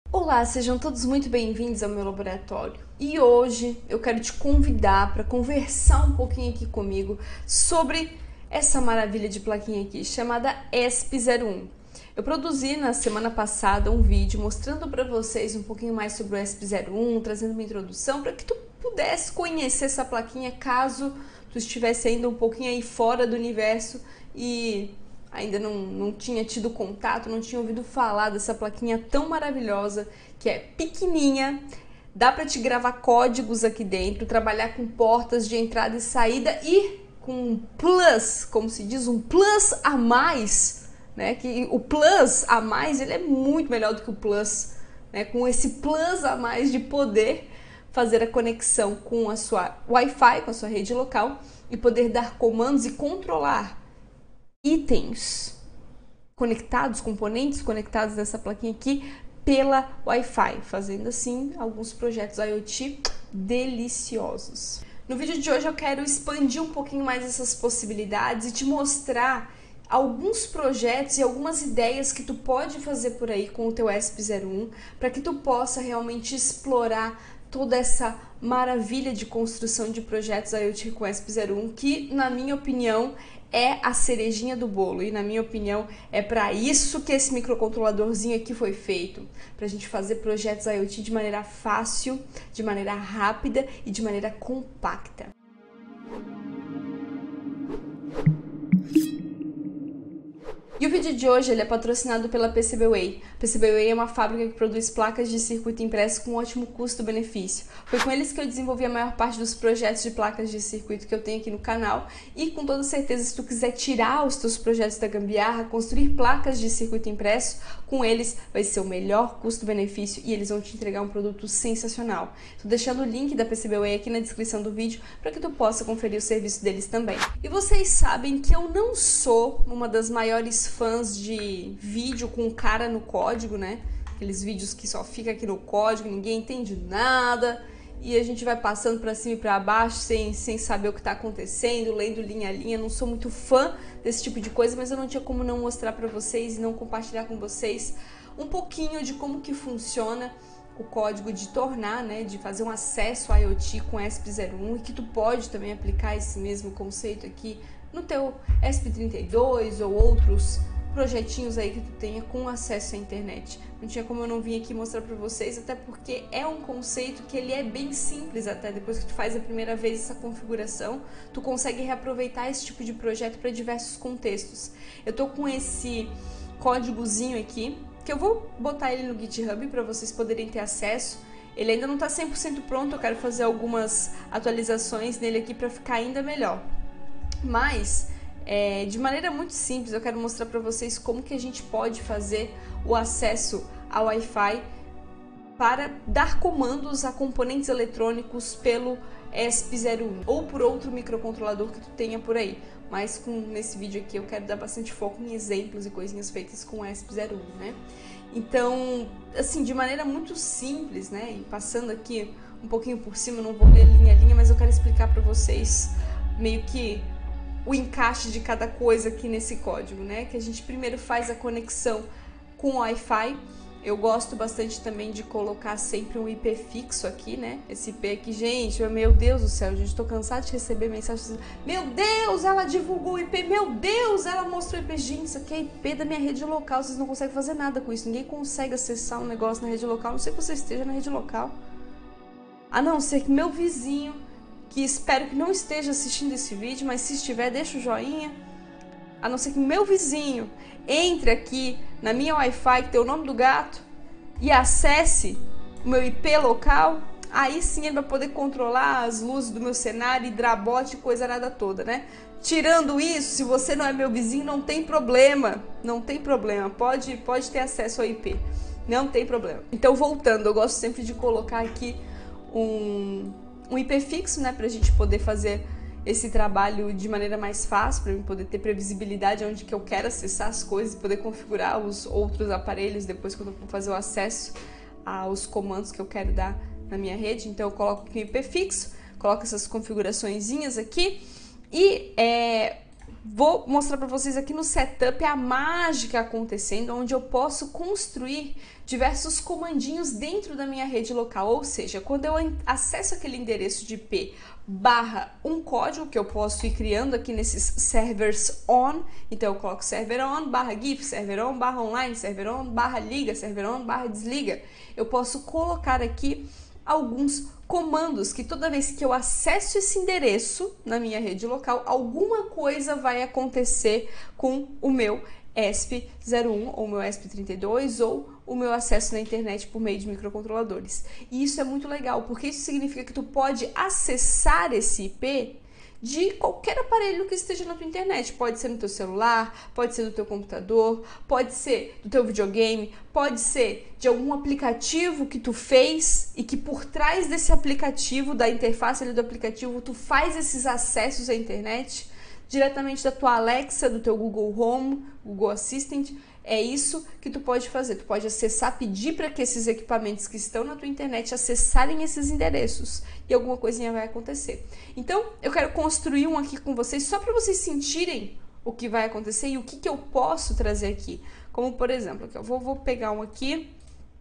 Olá, sejam todos muito bem-vindos ao meu laboratório. E hoje eu quero te convidar para conversar um pouquinho aqui comigo sobre essa maravilha de plaquinha aqui, chamada ESP01. Eu produzi na semana passada um vídeo mostrando para vocês um pouquinho mais sobre o ESP01, trazendo uma introdução para que tu pudesse conhecer essa plaquinha caso tu estivesse ainda um pouquinho aí fora do universo e ainda não tinha tido contato, não tinha ouvido falar dessa plaquinha tão maravilhosa, que é pequenininha, dá para te gravar códigos aqui dentro, trabalhar com portas de entrada e saída e com um plus, como se diz, um plus a mais, né? Que o plus a mais, ele é muito melhor do que o plus, né? Com esse plus a mais de poder fazer a conexão com a sua Wi-Fi, com a sua rede local e poder dar comandos e controlar itens conectados, componentes conectados nessa plaquinha aqui pela Wi-Fi, fazendo assim alguns projetos IoT deliciosos. No vídeo de hoje eu quero expandir um pouquinho mais essas possibilidades e te mostrar alguns projetos e algumas ideias que tu pode fazer por aí com o teu ESP01 para que tu possa realmente explorar toda essa maravilha de construção de projetos IoT com ESP01 que, na minha opinião, é a cerejinha do bolo e, na minha opinião, é para isso que esse microcontroladorzinho aqui foi feito, para a gente fazer projetos IoT de maneira fácil, de maneira rápida e de maneira compacta. E o vídeo de hoje ele é patrocinado pela PCBWay. A PCBWay é uma fábrica que produz placas de circuito impresso com ótimo custo-benefício. Foi com eles que eu desenvolvi a maior parte dos projetos de placas de circuito que eu tenho aqui no canal e com toda certeza se tu quiser tirar os teus projetos da gambiarra, construir placas de circuito impresso, com eles vai ser o melhor custo-benefício e eles vão te entregar um produto sensacional. Estou deixando o link da PCBWay aqui na descrição do vídeo para que tu possa conferir o serviço deles também. E vocês sabem que eu não sou uma das maiores fãs de vídeo com cara no código, né? Aqueles vídeos que só fica aqui no código, ninguém entende nada e a gente vai passando para cima e para baixo sem saber o que está acontecendo, lendo linha a linha. Não sou muito fã desse tipo de coisa, mas eu não tinha como não mostrar para vocês e não compartilhar com vocês um pouquinho de como que funciona o código de tornar, né, de fazer um acesso IoT com ESP01 e que tu pode também aplicar esse mesmo conceito aqui no teu ESP32 ou outros projetinhos aí que tu tenha com acesso à internet. Não tinha como eu não vir aqui mostrar para vocês, até porque é um conceito que ele é bem simples até. Depois que tu faz a primeira vez essa configuração, tu consegue reaproveitar esse tipo de projeto para diversos contextos. Eu tô com esse códigozinho aqui, que eu vou botar ele no GitHub para vocês poderem ter acesso. Ele ainda não está 100% pronto, eu quero fazer algumas atualizações nele aqui para ficar ainda melhor. Mas, de maneira muito simples, eu quero mostrar para vocês como que a gente pode fazer o acesso ao Wi-Fi para dar comandos a componentes eletrônicos pelo ESP01 ou por outro microcontrolador que tu tenha por aí. Mas nesse vídeo aqui eu quero dar bastante foco em exemplos e coisinhas feitas com o ESP01, né? Então, assim, de maneira muito simples, né? E passando aqui um pouquinho por cima, não vou ler linha a linha, mas eu quero explicar para vocês meio que o encaixe de cada coisa aqui nesse código, né? Que a gente primeiro faz a conexão com o Wi-Fi. Eu gosto bastante também de colocar sempre um IP fixo aqui, né? Esse IP aqui, gente, meu Deus do céu, gente, tô cansada de receber mensagens assim, meu Deus, ela divulgou o IP, meu Deus, ela mostrou o IP. Gente, isso aqui é IP da minha rede local, vocês não conseguem fazer nada com isso, ninguém consegue acessar um negócio na rede local, a não sei que você esteja na rede local. A não ser que meu vizinho, que espero que não esteja assistindo esse vídeo, mas se estiver, deixa o joinha. A não ser que meu vizinho entre aqui na minha Wi-Fi, que tem o nome do gato, e acesse o meu IP local, aí sim ele vai poder controlar as luzes do meu cenário, hidrabot e coisa nada toda, né? Tirando isso, se você não é meu vizinho, não tem problema, não tem problema, pode ter acesso ao IP, não tem problema. Então, voltando, eu gosto sempre de colocar aqui um IP fixo, né, pra gente poder fazer esse trabalho de maneira mais fácil, para eu poder ter previsibilidade onde que eu quero acessar as coisas e poder configurar os outros aparelhos depois quando eu for fazer o acesso aos comandos que eu quero dar na minha rede. Então eu coloco aqui o IP fixo, coloco essas configuraçõezinhas aqui e vou mostrar para vocês aqui no setup a mágica acontecendo, onde eu posso construir diversos comandinhos dentro da minha rede local, ou seja, quando eu acesso aquele endereço de IP barra um código que eu posso ir criando aqui nesses servers on, então eu coloco server on, barra gif, server on, barra online, server on, barra liga, server on, barra desliga, eu posso colocar aqui alguns comandos que toda vez que eu acesso esse endereço na minha rede local, alguma coisa vai acontecer com o meu ESP01 ou o meu ESP32 ou o meu acesso na internet por meio de microcontroladores. E isso é muito legal, porque isso significa que tu pode acessar esse IP de qualquer aparelho que esteja na tua internet. Pode ser no teu celular, pode ser do teu computador, pode ser do teu videogame, pode ser de algum aplicativo que tu fez e que por trás desse aplicativo, da interface ali do aplicativo, tu faz esses acessos à internet diretamente da tua Alexa, do teu Google Home, Google Assistant. É isso que tu pode fazer. Tu pode acessar, pedir para que esses equipamentos que estão na tua internet acessarem esses endereços e alguma coisinha vai acontecer. Então, eu quero construir um aqui com vocês só para vocês sentirem o que vai acontecer e o que eu posso trazer aqui. Como, por exemplo, aqui, eu vou pegar um aqui.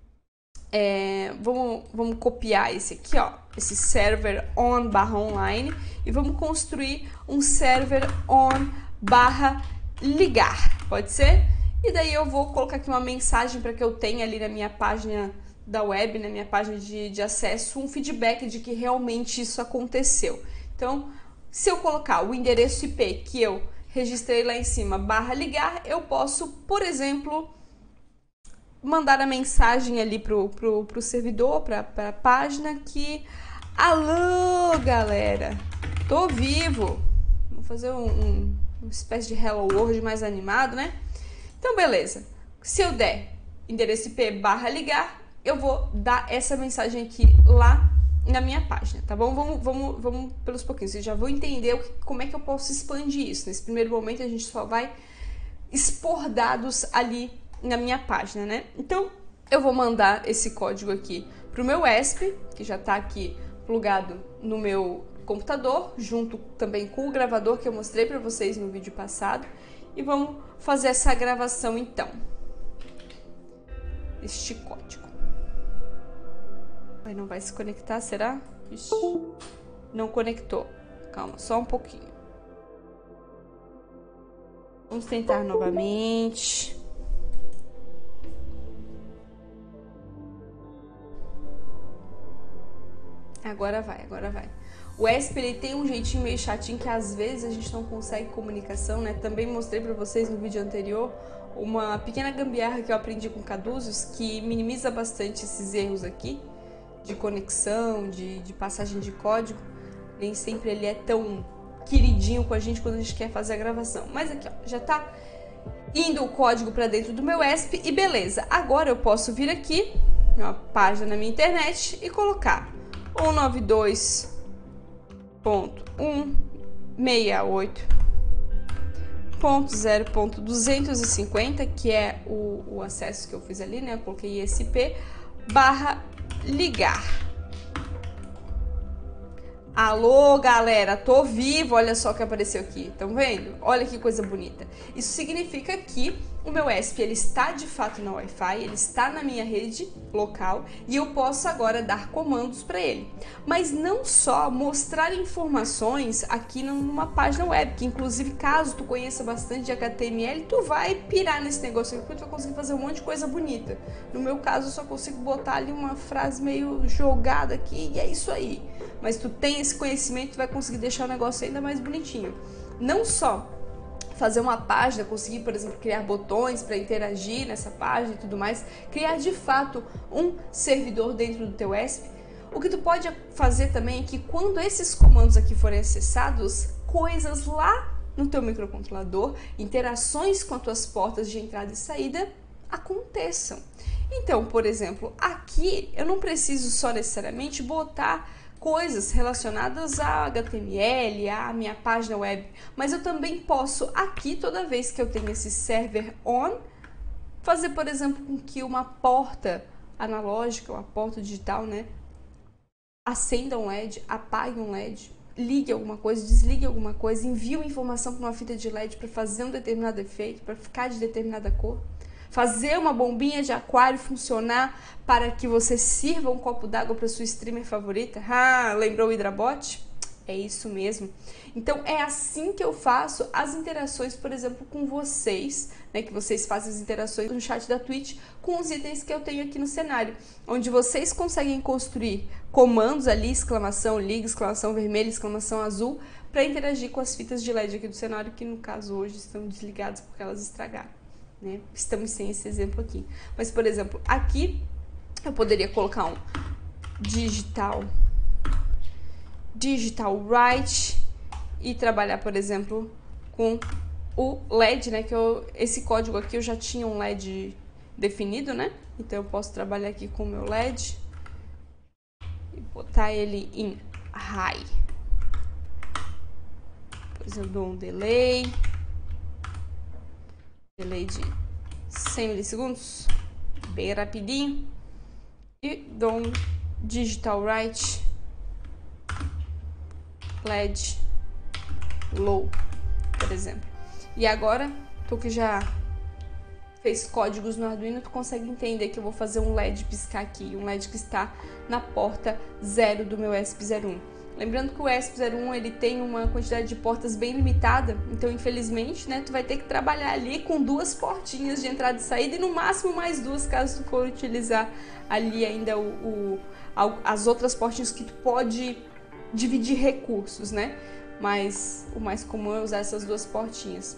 Vamos copiar esse aqui, ó, esse server on barra online e vamos construir um server on barra ligar, pode ser? E daí eu vou colocar aqui uma mensagem para que eu tenha ali na minha página da web, na minha página de acesso, um feedback de que realmente isso aconteceu. Então, se eu colocar o endereço IP que eu registrei lá em cima, barra ligar, eu posso, por exemplo, mandar a mensagem ali pro servidor, pra página que: alô, galera, tô vivo. Vou fazer uma espécie de Hello World mais animado, né? Então, beleza. Se eu der endereço IP barra ligar, eu vou dar essa mensagem aqui lá na minha página, tá bom? Vamos pelos pouquinhos. Vocês já vão entender como é que eu posso expandir isso. Nesse primeiro momento, a gente só vai expor dados ali na minha página, né? Então, eu vou mandar esse código aqui pro meu ESP, que já tá aqui plugado no meu computador, junto também com o gravador que eu mostrei para vocês no vídeo passado. E vamos fazer essa gravação então. Este código. Aí não vai se conectar, será? Ixi, não conectou. Calma, só um pouquinho. Vamos tentar novamente. Agora vai, agora vai. O ESP, ele tem um jeitinho meio chatinho que às vezes a gente não consegue comunicação, né? Também mostrei para vocês no vídeo anterior uma pequena gambiarra que eu aprendi com Caduzeus que minimiza bastante esses erros aqui de conexão, de passagem de código. Nem sempre ele é tão queridinho com a gente quando a gente quer fazer a gravação. Mas aqui, ó, já tá indo o código para dentro do meu ESP e beleza. Agora eu posso vir aqui, uma página na minha internet e colocar 192.168.0.250, que é o acesso que eu fiz ali, né? Eu coloquei ISP barra ligar. Alô, galera, tô vivo, olha só o que apareceu aqui, estão vendo? Olha que coisa bonita. Isso significa que o meu ESP, ele está de fato na Wi-Fi, ele está na minha rede local e eu posso agora dar comandos para ele. Mas não só mostrar informações aqui numa página web, que inclusive caso tu conheça bastante de HTML, tu vai pirar nesse negócio aqui, tu vai conseguir fazer um monte de coisa bonita. No meu caso, eu só consigo botar ali uma frase meio jogada aqui e é isso aí. Mas tu tem esse conhecimento, tu vai conseguir deixar o negócio ainda mais bonitinho. Não só fazer uma página, conseguir, por exemplo, criar botões para interagir nessa página e tudo mais, criar de fato um servidor dentro do teu ESP. O que tu pode fazer também é que quando esses comandos aqui forem acessados, coisas lá no teu microcontrolador, interações com as tuas portas de entrada e saída aconteçam. Então, por exemplo, aqui eu não preciso só necessariamente botar coisas relacionadas a HTML, a minha página web, mas eu também posso aqui, toda vez que eu tenho esse server on, fazer, por exemplo, com que uma porta analógica, uma porta digital, né, acenda um LED, apague um LED, ligue alguma coisa, desligue alguma coisa, envie uma informação para uma fita de LED para fazer um determinado efeito, para ficar de determinada cor. Fazer uma bombinha de aquário funcionar para que você sirva um copo d'água para sua streamer favorita. Ah, lembrou o Hidrabot? É isso mesmo. Então, é assim que eu faço as interações, por exemplo, com vocês, né? Que vocês fazem as interações no chat da Twitch com os itens que eu tenho aqui no cenário, onde vocês conseguem construir comandos ali, exclamação liga, exclamação vermelha, exclamação azul, para interagir com as fitas de LED aqui do cenário, que no caso hoje estão desligadas porque elas estragaram, né? Estamos sem esse exemplo aqui. Mas, por exemplo, aqui eu poderia colocar um digital write e trabalhar, por exemplo, com o LED, né? Que esse código aqui eu já tinha um LED definido, né? Então eu posso trabalhar aqui com o meu LED e botar ele em high. Depois eu dou um delay de 100 milissegundos, bem rapidinho, e dou um digital write LED low, por exemplo. E agora, tu que já fez códigos no Arduino, tu consegue entender que eu vou fazer um LED piscar aqui, um LED que está na porta 0 do meu ESP01. Lembrando que o ESP01 ele tem uma quantidade de portas bem limitada, então infelizmente, né, tu vai ter que trabalhar ali com 2 portinhas de entrada e saída e no máximo mais 2 caso tu for utilizar ali ainda as outras portinhas que tu pode dividir recursos, né? Mas o mais comum é usar essas 2 portinhas.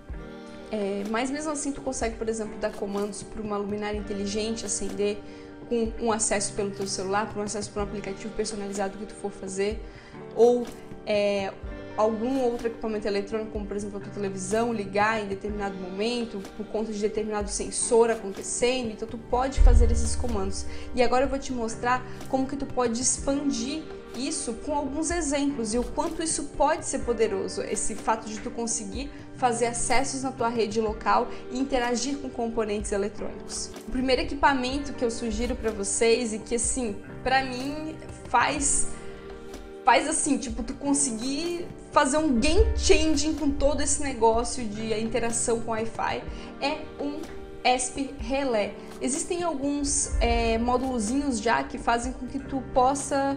Mas mesmo assim tu consegue, por exemplo, dar comandos para uma luminária inteligente acender com um acesso pelo teu celular, para um acesso para um aplicativo personalizado que tu for fazer, ou algum outro equipamento eletrônico, como por exemplo a tua televisão, ligar em determinado momento, por conta de determinado sensor acontecendo. Então tu pode fazer esses comandos. E agora eu vou te mostrar como que tu pode expandir isso com alguns exemplos e o quanto isso pode ser poderoso, esse fato de tu conseguir fazer acessos na tua rede local e interagir com componentes eletrônicos. O primeiro equipamento que eu sugiro para vocês e que assim, para mim faz assim, tipo, tu conseguir fazer um game changing com todo esse negócio de interação com Wi-Fi é um ESP Relé. Existem alguns módulozinhos já que fazem com que tu possa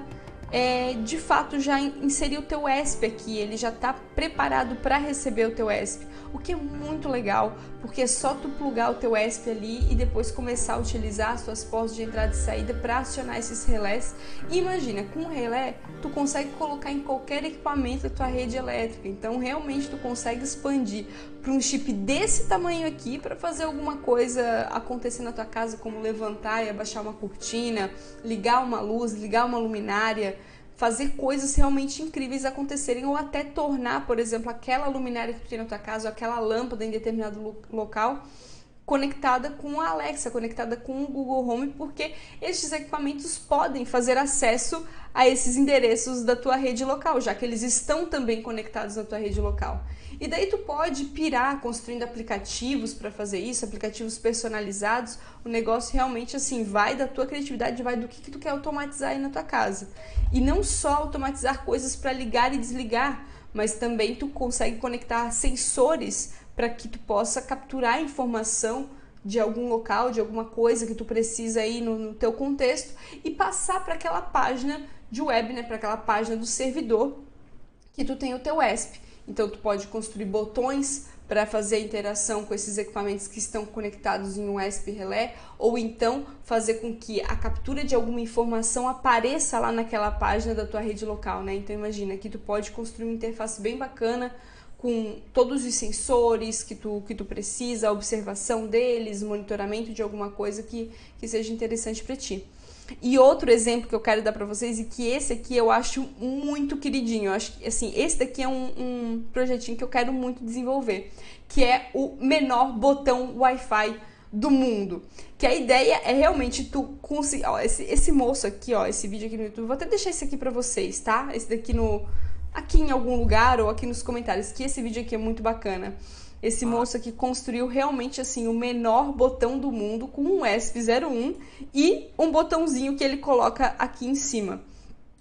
de fato já inserir o teu ESP aqui, ele já está preparado para receber o teu ESP, o que é muito legal, porque é só tu plugar o teu ESP ali e depois começar a utilizar as tuas portas de entrada e saída para acionar esses relés. E imagina, com o relé tu consegue colocar em qualquer equipamento da tua rede elétrica, então realmente tu consegue expandir para um chip desse tamanho aqui para fazer alguma coisa acontecer na tua casa, como levantar e abaixar uma cortina, ligar uma luz, ligar uma luminária, fazer coisas realmente incríveis acontecerem, ou até tornar, por exemplo, aquela luminária que tu tem na tua casa, ou aquela lâmpada em determinado local, conectada com a Alexa, conectada com o Google Home, porque estes equipamentos podem fazer acesso a esses endereços da tua rede local, já que eles estão também conectados na tua rede local. E daí tu pode pirar construindo aplicativos para fazer isso, aplicativos personalizados. O negócio realmente assim vai da tua criatividade, vai do que tu quer automatizar aí na tua casa. E não só automatizar coisas para ligar e desligar, mas também tu consegue conectar sensores para que tu possa capturar informação de algum local, de alguma coisa que tu precisa aí no teu contexto e passar para aquela página de web, né, para aquela página do servidor que tu tem o teu ESP. Então tu pode construir botões para fazer a interação com esses equipamentos que estão conectados em um ESP relé, ou então fazer com que a captura de alguma informação apareça lá naquela página da tua rede local, né? Então imagina que tu pode construir uma interface bem bacana com todos os sensores que tu precisa, a observação deles, monitoramento de alguma coisa que seja interessante para ti. E outro exemplo que eu quero dar para vocês, e que esse aqui eu acho muito queridinho, eu acho que assim, esse daqui é um projetinho que eu quero muito desenvolver, que é o menor botão Wi-Fi do mundo. Que a ideia é realmente tu conseguir, ó, esse moço aqui, ó, esse vídeo aqui no YouTube, vou até deixar esse aqui para vocês, tá? Esse daqui aqui em algum lugar ou aqui nos comentários, que esse vídeo aqui é muito bacana. Esse moço aqui construiu realmente assim o menor botão do mundo com um ESP01 e um botãozinho que ele coloca aqui em cima.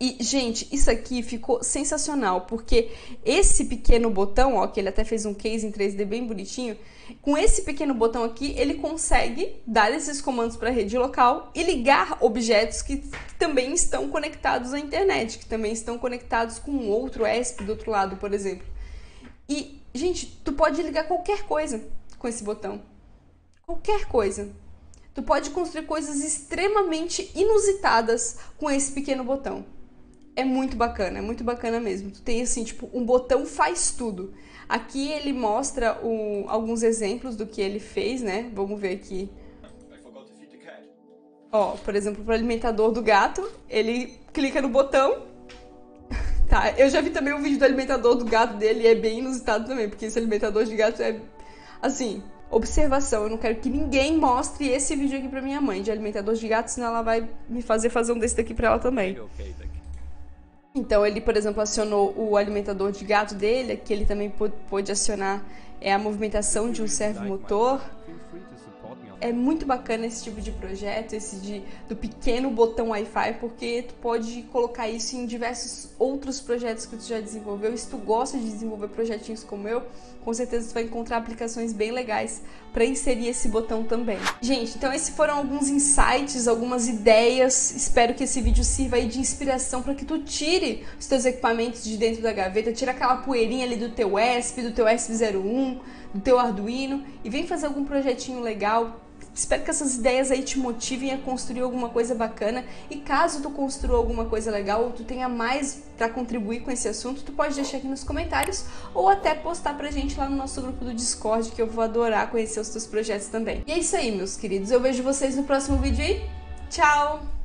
E, gente, isso aqui ficou sensacional, porque esse pequeno botão, ó, que ele até fez um case em 3D bem bonitinho, com esse pequeno botão aqui, ele consegue dar esses comandos para a rede local e ligar objetos que também estão conectados à internet, que também estão conectados com outro ESP do outro lado, por exemplo. E, gente, tu pode ligar qualquer coisa com esse botão. Qualquer coisa. Tu pode construir coisas extremamente inusitadas com esse pequeno botão. É muito bacana mesmo. Tu tem assim, tipo, um botão faz tudo. Aqui ele mostra alguns exemplos do que ele fez, né? Vamos ver aqui. Ó, por exemplo, para o alimentador do gato, ele clica no botão. Tá, eu já vi também o vídeo do alimentador do gato dele e é bem inusitado também, porque esse alimentador de gato é, assim, observação. Eu não quero que ninguém mostre esse vídeo aqui pra minha mãe de alimentador de gato, senão ela vai me fazer um desse daqui pra ela também. Então ele, por exemplo, acionou o alimentador de gato dele, que ele também pôde acionar a movimentação de um servomotor. É muito bacana esse tipo de projeto, do pequeno botão Wi-Fi, porque tu pode colocar isso em diversos outros projetos que tu já desenvolveu. E se tu gosta de desenvolver projetinhos como eu, com certeza tu vai encontrar aplicações bem legais para inserir esse botão também. Gente, então esses foram alguns insights, algumas ideias. Espero que esse vídeo sirva aí de inspiração para que tu tire os teus equipamentos de dentro da gaveta, tira aquela poeirinha ali do teu ESP01, do teu Arduino e vem fazer algum projetinho legal. Espero que essas ideias aí te motivem a construir alguma coisa bacana, e caso tu construa alguma coisa legal ou tu tenha mais para contribuir com esse assunto, tu pode deixar aqui nos comentários ou até postar pra gente lá no nosso grupo do Discord, que eu vou adorar conhecer os teus projetos também. E é isso aí, meus queridos, eu vejo vocês no próximo vídeo aí. Tchau!